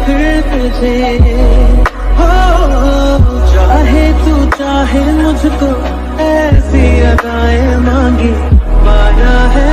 फिर तुझे। हो चाहे तू चाहे मुझको, ऐसी अदाएं मांगी पाया है